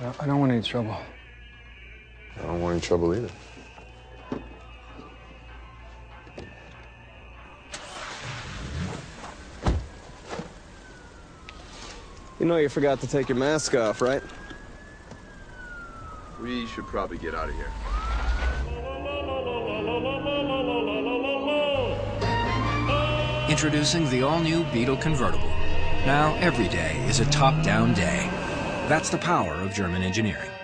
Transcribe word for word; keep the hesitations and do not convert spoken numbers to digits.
I don't want any trouble. I don't want any trouble either. You know you forgot to take your mask off, right? We should probably get out of here. Introducing the all-new Beetle Convertible. Now every day is a top-down day. That's the power of German engineering.